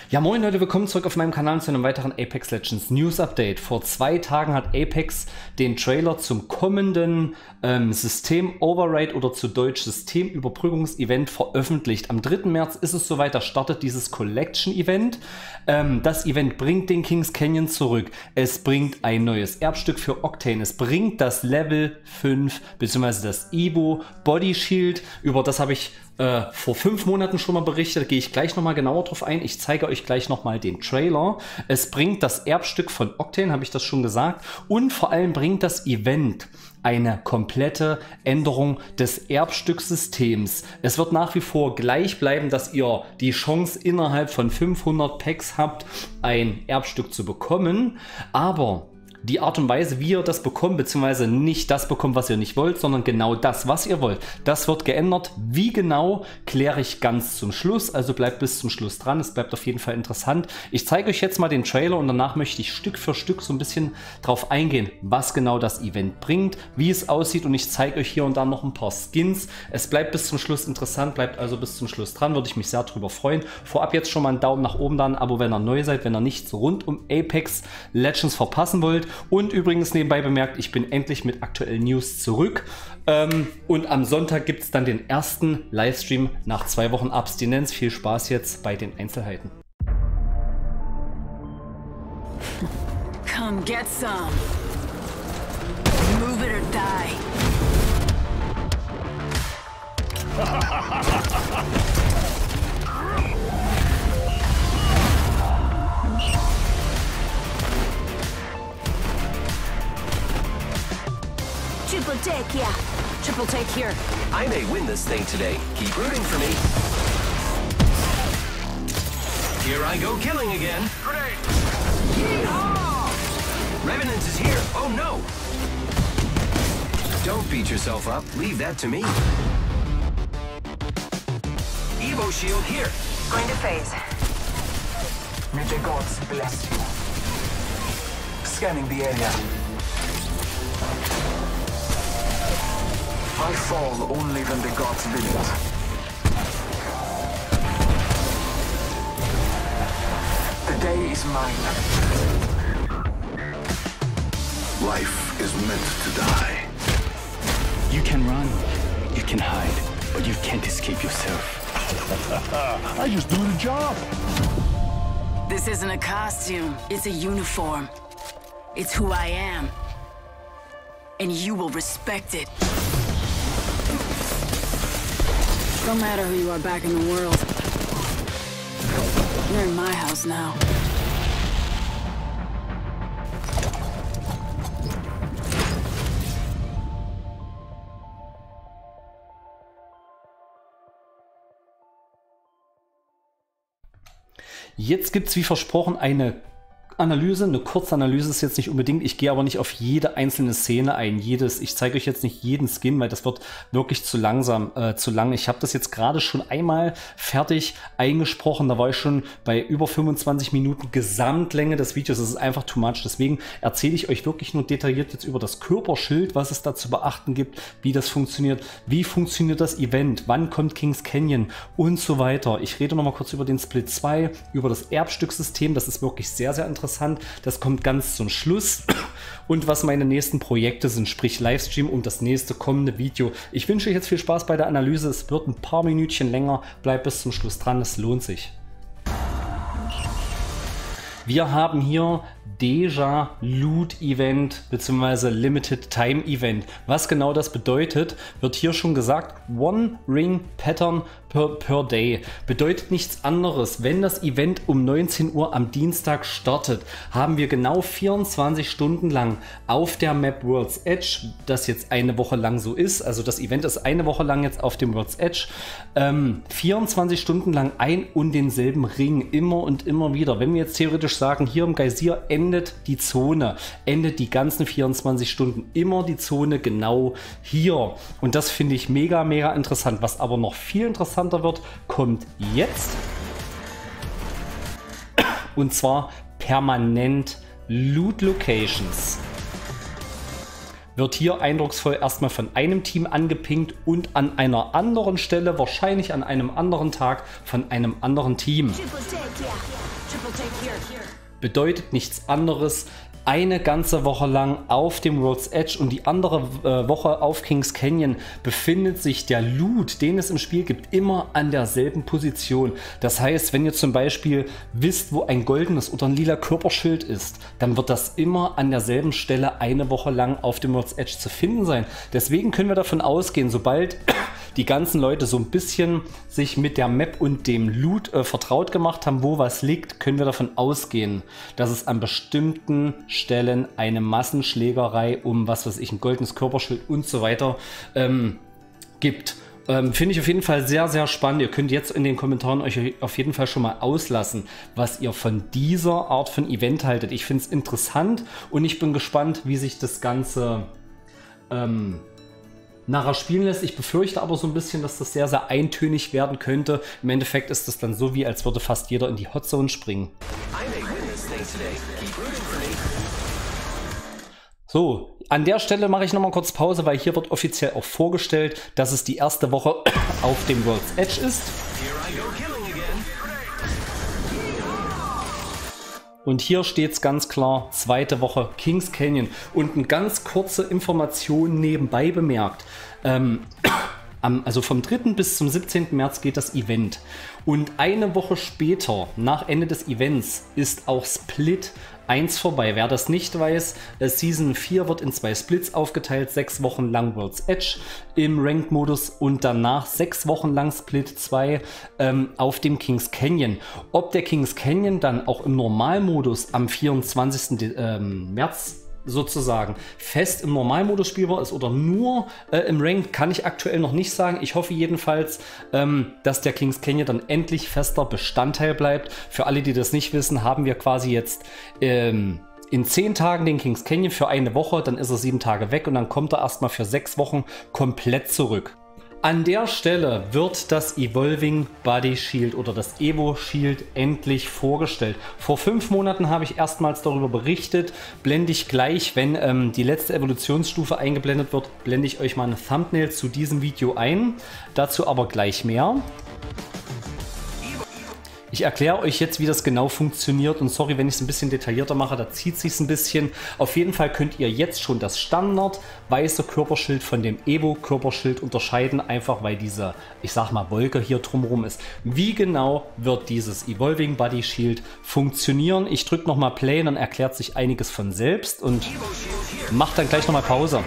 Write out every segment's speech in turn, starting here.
Ja moin Leute, willkommen zurück auf meinem Kanal zu einem weiteren Apex Legends News Update. Vor 2 Tagen hat Apex den Trailer zum kommenden System-Override oder zu Deutsch Systemüberbrückungsevent veröffentlicht. Am 3. März ist es soweit, da startet dieses Collection-Event. Das Event bringt den Kings Canyon zurück. Es bringt ein neues Erbstück für Octane. Es bringt das Level 5 bzw. das Evo Body Shield. Über das habe ich vor 5 Monaten schon mal berichtet, da gehe ich gleich nochmal genauer drauf ein. Ich zeige euch gleich nochmal den Trailer. Es bringt das Erbstück von Octane, habe ich das schon gesagt. Und vor allem bringt das Event eine komplette Änderung des Erbstücksystems. Es wird nach wie vor gleich bleiben, dass ihr die Chance innerhalb von 500 Packs habt, ein Erbstück zu bekommen. Aber die Art und Weise, wie ihr das bekommt, beziehungsweise nicht das bekommt, was ihr nicht wollt, sondern genau das, was ihr wollt, das wird geändert. Wie genau, kläre ich ganz zum Schluss, also bleibt bis zum Schluss dran, es bleibt auf jeden Fall interessant. Ich zeige euch jetzt mal den Trailer und danach möchte ich Stück für Stück so ein bisschen drauf eingehen, was genau das Event bringt, wie es aussieht, und ich zeige euch hier und da noch ein paar Skins. Es bleibt bis zum Schluss interessant, bleibt also bis zum Schluss dran, würde ich mich sehr darüber freuen. Vorab jetzt schon mal einen Daumen nach oben da, ein Abo, wenn ihr neu seid, wenn ihr nichts rund um Apex Legends verpassen wollt. Und übrigens nebenbei bemerkt, ich bin endlich mit aktuellen News zurück. Und am Sonntag gibt es dann den ersten Livestream nach 2 Wochen Abstinenz. Viel Spaß jetzt bei den Einzelheiten. Come get some. Move it or die. Triple take, yeah. Triple take here. I may win this thing today. Keep rooting for me. Here I go killing again. Grenade! Yeehaw! Revenant is here. Oh no! Don't beat yourself up. Leave that to me. Evo shield here. Going to phase. May the gods bless you. Scanning the area. I fall only when the gods will it. The day is mine. Life is meant to die. You can run, you can hide, but you can't escape yourself. I just do the job. This isn't a costume, it's a uniform. It's who I am. And you will respect it. Don't matter who you are back in the world. You're in my house now. Jetzt gibt es wie versprochen eine Analyse, eine Kurzanalyse ist jetzt nicht unbedingt, ich gehe aber nicht auf jede einzelne Szene ein, ich zeige euch jetzt nicht jeden Skin, weil das wird wirklich zu langsam, zu lang. Ich habe das jetzt gerade schon einmal fertig eingesprochen, da war ich schon bei über 25 Minuten Gesamtlänge des Videos, das ist einfach too much, deswegen erzähle ich euch wirklich nur detailliert jetzt über das Körperschild, was es da zu beachten gibt, wie das funktioniert, wie funktioniert das Event, wann kommt Kings Canyon und so weiter. Ich rede noch mal kurz über den Split 2, über das Erbstückssystem, das ist wirklich sehr, sehr interessant. Das kommt ganz zum Schluss. Und was meine nächsten Projekte sind, sprich Livestream und das nächste kommende Video. Ich wünsche euch jetzt viel Spaß bei der Analyse. Es wird ein paar Minütchen länger. Bleibt bis zum Schluss dran, es lohnt sich. Wir haben hier Deja Loot Event bzw. Limited Time Event. Was genau das bedeutet, wird hier schon gesagt. One Ring Pattern per Day. Bedeutet nichts anderes. Wenn das Event um 19 Uhr am Dienstag startet, haben wir genau 24 Stunden lang auf der Map World's Edge, das jetzt eine Woche lang so ist, also das Event ist eine Woche lang jetzt auf dem World's Edge, 24 Stunden lang ein und denselben Ring, immer und immer wieder. Wenn wir jetzt theoretisch sagen, hier im Geysir endet die Zone, endet die ganzen 24 Stunden immer die Zone genau hier. Und das finde ich mega, mega interessant. Was aber noch viel interessanter wird, kommt jetzt. Und zwar permanent Loot Locations. Wird hier eindrucksvoll erstmal von einem Team angepinkt und an einer anderen Stelle, wahrscheinlich an einem anderen Tag, von einem anderen Team. Triple take, yeah. bedeutet nichts anderes, eine ganze Woche lang auf dem World's Edge und die andere Woche auf Kings Canyon befindet sich der Loot, den es im Spiel gibt, immer an derselben Position. Das heißt, wenn ihr zum Beispiel wisst, wo ein goldenes oder ein lila Körperschild ist, dann wird das immer an derselben Stelle eine Woche lang auf dem World's Edge zu finden sein. Deswegen können wir davon ausgehen, sobald die ganzen Leute so ein bisschen sich mit der Map und dem Loot vertraut gemacht haben, wo was liegt, können wir davon ausgehen, dass es an bestimmten Stellen eine Massenschlägerei um, was weiß ich, ein goldenes Körperschild und so weiter gibt. Finde ich auf jeden Fall sehr, sehr spannend. Ihr könnt jetzt in den Kommentaren euch auf jeden Fall schon mal auslassen, was ihr von dieser Art von Event haltet. Ich finde es interessant und ich bin gespannt, wie sich das Ganze nachher spielen lässt. Ich befürchte aber so ein bisschen, dass das sehr, sehr eintönig werden könnte. Im Endeffekt ist es dann so, wie als würde fast jeder in die Hotzone springen. So, an der Stelle mache ich nochmal kurz Pause, weil hier wird offiziell auch vorgestellt, dass es die erste Woche auf dem World's Edge ist. Und hier steht es ganz klar, zweite Woche Kings Canyon. Und eine ganz kurze Information nebenbei bemerkt. Also vom 3. bis zum 17. März geht das Event. Und eine Woche später, nach Ende des Events, ist auch Split 1 vorbei. Wer das nicht weiß, Season 4 wird in 2 Splits aufgeteilt, 6 Wochen lang World's Edge im Ranked-Modus und danach 6 Wochen lang Split 2 auf dem Kings Canyon. Ob der Kings Canyon dann auch im Normalmodus am 24. März sozusagen fest im Normalmodus spielbar ist oder nur im Ranked, kann ich aktuell noch nicht sagen. Ich hoffe jedenfalls, dass der Kings Canyon dann endlich fester Bestandteil bleibt. Für alle, die das nicht wissen, haben wir quasi jetzt in 10 Tagen den Kings Canyon für eine Woche, dann ist er 7 Tage weg und dann kommt er erstmal für 6 Wochen komplett zurück. An der Stelle wird das Evolving Body Shield oder das Evo Shield endlich vorgestellt. Vor 5 Monaten habe ich erstmals darüber berichtet. Blende ich gleich, wenn die letzte Evolutionsstufe eingeblendet wird, blende ich euch mal ein Thumbnail zu diesem Video ein. Dazu aber gleich mehr. Ich erkläre euch jetzt, wie das genau funktioniert und sorry, wenn ich es ein bisschen detaillierter mache, da zieht es sich ein bisschen. Auf jeden Fall könnt ihr jetzt schon das Standard weiße Körperschild von dem Evo Körperschild unterscheiden, einfach weil diese, ich sag mal, Wolke hier drumherum ist. Wie genau wird dieses Evolving Body Shield funktionieren? Ich drücke nochmal Play, dann erklärt sich einiges von selbst und macht dann gleich nochmal Pause.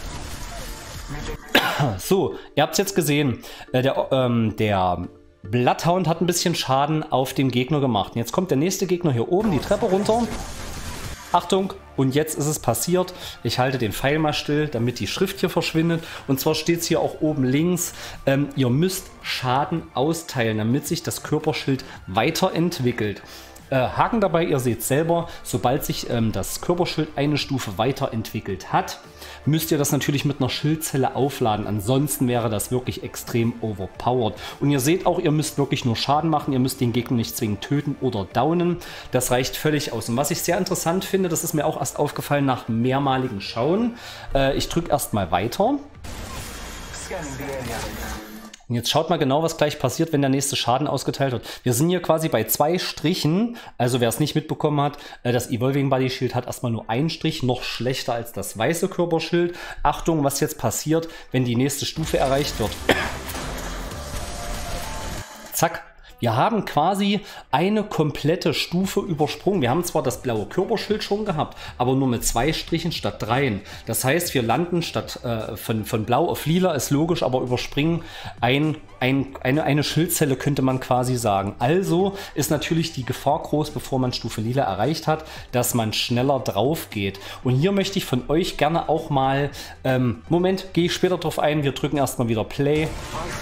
So, ihr habt es jetzt gesehen, der Bloodhound hat ein bisschen Schaden auf den Gegner gemacht. Und jetzt kommt der nächste Gegner hier oben die Treppe runter. Achtung, und jetzt ist es passiert. Ich halte den Pfeil mal still, damit die Schrift hier verschwindet. Und zwar steht es hier auch oben links, ihr müsst Schaden austeilen, damit sich das Körperschild weiterentwickelt. Haken dabei, ihr seht selber, sobald sich das Körperschild eine Stufe weiterentwickelt hat, müsst ihr das natürlich mit einer Schildzelle aufladen. Ansonsten wäre das wirklich extrem overpowered. Und ihr seht auch, ihr müsst wirklich nur Schaden machen. Ihr müsst den Gegner nicht zwingend töten oder downen. Das reicht völlig aus. Und was ich sehr interessant finde, das ist mir auch erst aufgefallen nach mehrmaligem Schauen. Ich drücke erstmal weiter. Und jetzt schaut mal genau, was gleich passiert, wenn der nächste Schaden ausgeteilt wird. Wir sind hier quasi bei 2 Strichen. Also wer es nicht mitbekommen hat, das Evolving Body Shield hat erstmal nur einen Strich, noch schlechter als das weiße Körperschild. Achtung, was jetzt passiert, wenn die nächste Stufe erreicht wird. Zack. Wir haben quasi eine komplette Stufe übersprungen. Wir haben zwar das blaue Körperschild schon gehabt, aber nur mit 2 Strichen statt 3. Das heißt, wir landen statt von blau auf lila, ist logisch, aber überspringen eine Schildzelle, könnte man quasi sagen. Also ist natürlich die Gefahr groß, bevor man Stufe lila erreicht hat, dass man schneller drauf geht. Und hier möchte ich von euch gerne auch mal, Moment, gehe ich später drauf ein, wir drücken erstmal wieder Play.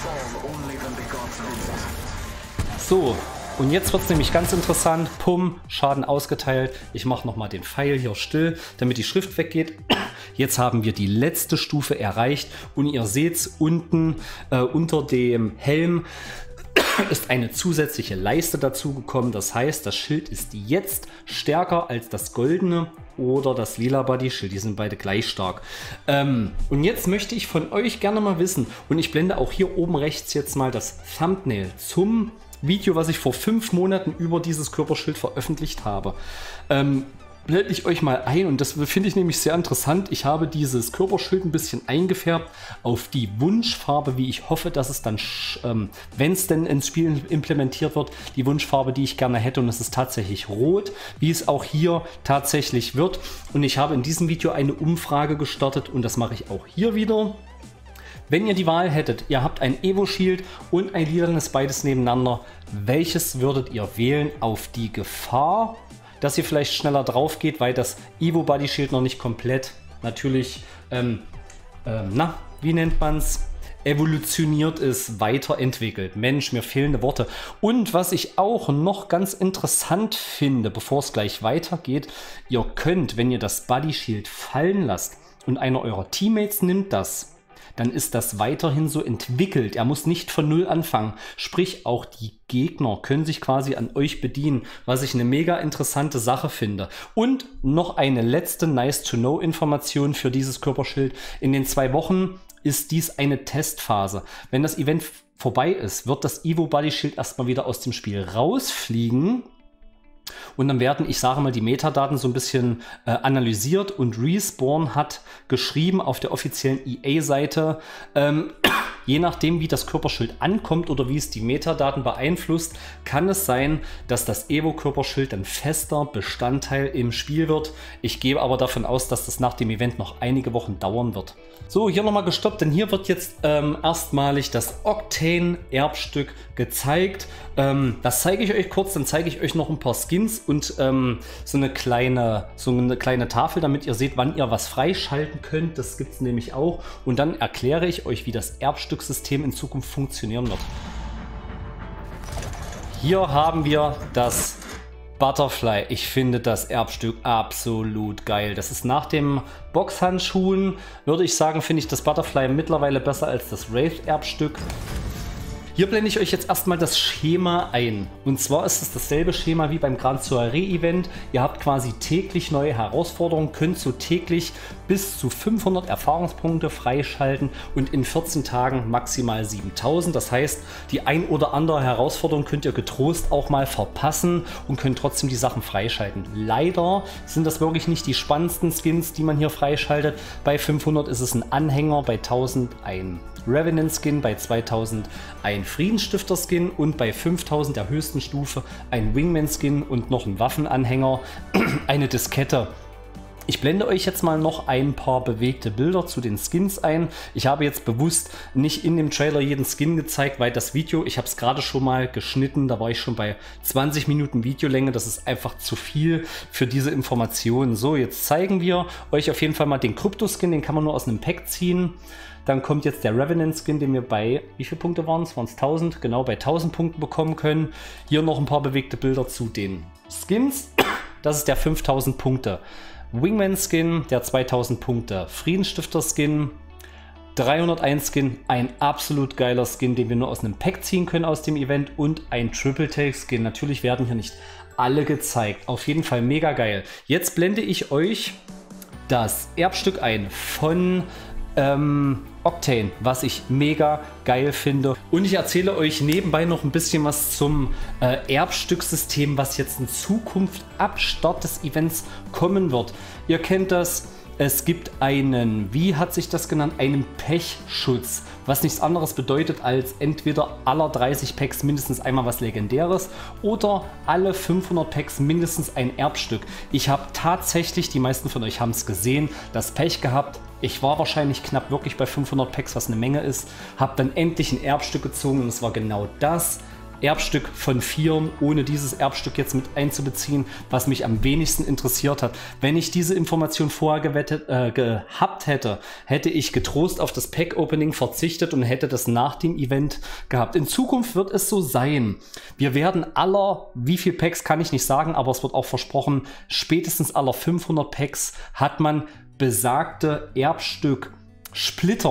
So, und jetzt wird es nämlich ganz interessant. Pum, Schaden ausgeteilt. Ich mache nochmal den Pfeil hier still, damit die Schrift weggeht. Jetzt haben wir die letzte Stufe erreicht und ihr seht es unten unter dem Helm ist eine zusätzliche Leiste dazu gekommen. Das heißt, das Schild ist jetzt stärker als das goldene oder das lila Body Shield. Die sind beide gleich stark. Und jetzt möchte ich von euch gerne mal wissen, und ich blende auch hier oben rechts jetzt mal das Thumbnail zum Video, was ich vor 5 Monaten über dieses Körperschild veröffentlicht habe. Blende ich euch mal ein und das finde ich nämlich sehr interessant. Ich habe dieses Körperschild ein bisschen eingefärbt auf die Wunschfarbe, wie ich hoffe, dass es dann, wenn es denn ins Spiel implementiert wird, die Wunschfarbe, die ich gerne hätte, und es ist tatsächlich rot, wie es auch hier tatsächlich wird. Und ich habe in diesem Video eine Umfrage gestartet und das mache ich auch hier wieder. Wenn ihr die Wahl hättet, ihr habt ein Evo-Shield und ein lilanes, beides nebeneinander, welches würdet ihr wählen auf die Gefahr, dass ihr vielleicht schneller drauf geht, weil das Evo Body Shield noch nicht komplett natürlich, wie nennt man es, evolutioniert ist, weiterentwickelt. Mensch, mir fehlende Worte. Und was ich auch noch ganz interessant finde, bevor es gleich weitergeht, ihr könnt, wenn ihr das Body Shield fallen lasst und einer eurer Teammates nimmt das, dann ist das weiterhin so entwickelt. Er muss nicht von Null anfangen. Sprich, auch die Gegner können sich quasi an euch bedienen, was ich eine mega interessante Sache finde. Und noch eine letzte Nice-to-Know-Information für dieses Körperschild. In den 2 Wochen ist dies eine Testphase. Wenn das Event vorbei ist, wird das Evo Body Shield erstmal wieder aus dem Spiel rausfliegen. Und dann werden, ich sage mal, die Metadaten so ein bisschen analysiert und Respawn hat geschrieben auf der offiziellen EA-Seite, je nachdem, wie das Körperschild ankommt oder wie es die Metadaten beeinflusst, kann es sein, dass das Evo-Körperschild ein fester Bestandteil im Spiel wird. Ich gehe aber davon aus, dass das nach dem Event noch einige Wochen dauern wird. So, hier nochmal gestoppt, denn hier wird jetzt erstmalig das Octane-Erbstück gezeigt. Das zeige ich euch kurz, dann zeige ich euch noch ein paar Skins und so eine kleine Tafel, damit ihr seht, wann ihr was freischalten könnt. Das gibt es nämlich auch. Und dann erkläre ich euch, wie das Erbstücksystem in Zukunft funktionieren wird. Hier haben wir das Butterfly. Ich finde das Erbstück absolut geil. Das ist nach dem Boxhandschuhen, würde ich sagen, finde ich das Butterfly mittlerweile besser als das Wraith-Erbstück. Hier blende ich euch jetzt erstmal das Schema ein. Und zwar ist es dasselbe Schema wie beim Grand Soiree Event. Ihr habt quasi täglich neue Herausforderungen, könnt so täglich bis zu 500 Erfahrungspunkte freischalten und in 14 Tagen maximal 7000. Das heißt, die ein oder andere Herausforderung könnt ihr getrost auch mal verpassen und könnt trotzdem die Sachen freischalten. Leider sind das wirklich nicht die spannendsten Skins, die man hier freischaltet. Bei 500 ist es ein Anhänger, bei 1000 ein Revenant Skin, bei 2000 ein Friedensstifter Skin und bei 5000 der höchsten Stufe ein Wingman Skin und noch ein Waffenanhänger, eine Diskette. Ich blende euch jetzt mal noch ein paar bewegte Bilder zu den Skins ein. Ich habe jetzt bewusst nicht in dem Trailer jeden Skin gezeigt, weil das Video, ich habe es gerade schon mal geschnitten, da war ich schon bei 20 Minuten Videolänge. Das ist einfach zu viel für diese Informationen. So, jetzt zeigen wir euch auf jeden Fall mal den Krypto-Skin, den kann man nur aus einem Pack ziehen. Dann kommt jetzt der Revenant Skin, den wir bei, wie viele Punkte waren es? Waren es 1000? Genau, bei 1000 Punkten bekommen können. Hier noch ein paar bewegte Bilder zu den Skins. Das ist der 5000 Punkte Wingman Skin, der 2000 Punkte Friedensstifter Skin, 301 Skin, ein absolut geiler Skin, den wir nur aus einem Pack ziehen können aus dem Event und ein Triple Take Skin. Natürlich werden hier nicht alle gezeigt. Auf jeden Fall mega geil. Jetzt blende ich euch das Erbstück ein von Octane, was ich mega geil finde. Und ich erzähle euch nebenbei noch ein bisschen was zum Erbstücksystem, was jetzt in Zukunft ab Start des Events kommen wird. Ihr kennt das. Es gibt einen, wie hat sich das genannt, einen Pechschutz, was nichts anderes bedeutet als entweder aller 30 Packs mindestens einmal was Legendäres oder alle 500 Packs mindestens ein Erbstück. Ich habe tatsächlich, die meisten von euch haben es gesehen, das Pech gehabt. Ich war wahrscheinlich knapp wirklich bei 500 Packs, was eine Menge ist, habe dann endlich ein Erbstück gezogen und es war genau das Erbstück von 4, ohne dieses Erbstück jetzt mit einzubeziehen, was mich am wenigsten interessiert hat. Wenn ich diese Information vorher gehabt hätte, hätte ich getrost auf das Pack-Opening verzichtet und hätte das nach dem Event gehabt. In Zukunft wird es so sein. Wir werden aller, wie viel Packs kann ich nicht sagen, aber es wird auch versprochen, spätestens aller 500 Packs hat man besagte Erbstück Splitter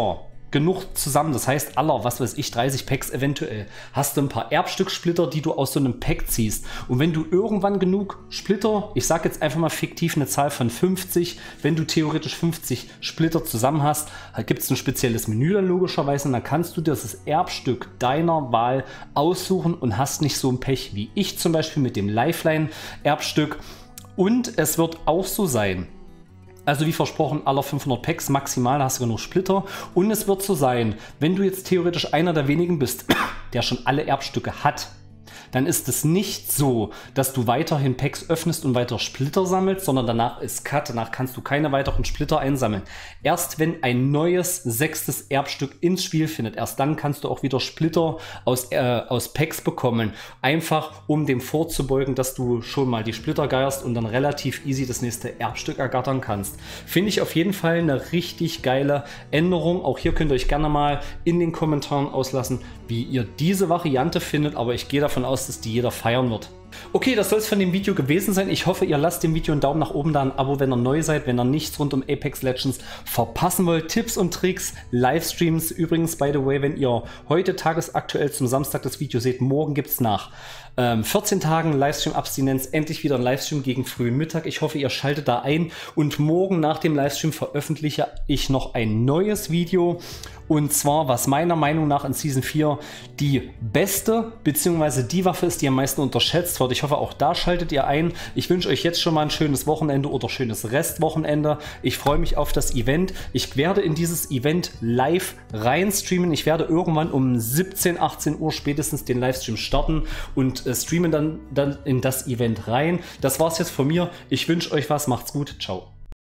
genug zusammen, das heißt aller, was weiß ich, 30 Packs eventuell, hast du ein paar Erbstücksplitter, die du aus so einem Pack ziehst. Und wenn du irgendwann genug Splitter, ich sage jetzt einfach mal fiktiv eine Zahl von 50, wenn du theoretisch 50 Splitter zusammen hast, gibt es ein spezielles Menü dann logischerweise und dann kannst du dir das Erbstück deiner Wahl aussuchen und hast nicht so ein Pech wie ich zum Beispiel mit dem Lifeline-Erbstück. Und es wird auch so sein, also wie versprochen, aller 500 Packs maximal, da hast du genug Splitter. Und es wird so sein, wenn du jetzt theoretisch einer der wenigen bist, der schon alle Erbstücke hat, dann ist es nicht so, dass du weiterhin Packs öffnest und weiter Splitter sammelst, sondern danach ist Cut, danach kannst du keine weiteren Splitter einsammeln. Erst wenn ein neues 6. Erbstück ins Spiel findet, erst dann kannst du auch wieder Splitter aus Packs bekommen. Einfach um dem vorzubeugen, dass du schon mal die Splitter geierst und dann relativ easy das nächste Erbstück ergattern kannst. Finde ich auf jeden Fall eine richtig geile Änderung. Auch hier könnt ihr euch gerne mal in den Kommentaren auslassen, wie ihr diese Variante findet, aber ich gehe davon aus, dass die jeder feiern wird. Okay, das soll es von dem Video gewesen sein. Ich hoffe, ihr lasst dem Video einen Daumen nach oben da, ein Abo, wenn ihr neu seid, wenn ihr nichts rund um Apex Legends verpassen wollt. Tipps und Tricks, Livestreams. Übrigens, by the way, wenn ihr heute tagesaktuell zum Samstag das Video seht, morgen gibt es nach 14 Tagen Livestream-Abstinenz endlich wieder ein Livestream gegen frühen Mittag. Ich hoffe, ihr schaltet da ein und morgen nach dem Livestream veröffentliche ich noch ein neues Video. Und zwar, was meiner Meinung nach in Season 4 die beste bzw. die Waffe ist, die am meisten unterschätzt wird. Ich hoffe, auch da schaltet ihr ein. Ich wünsche euch jetzt schon mal ein schönes Wochenende oder schönes Restwochenende. Ich freue mich auf das Event. Ich werde in dieses Event live rein streamen. Ich werde irgendwann um 17, 18 Uhr spätestens den Livestream starten und streamen dann in das Event rein. Das war's jetzt von mir. Ich wünsche euch was. Macht's gut. Ciao.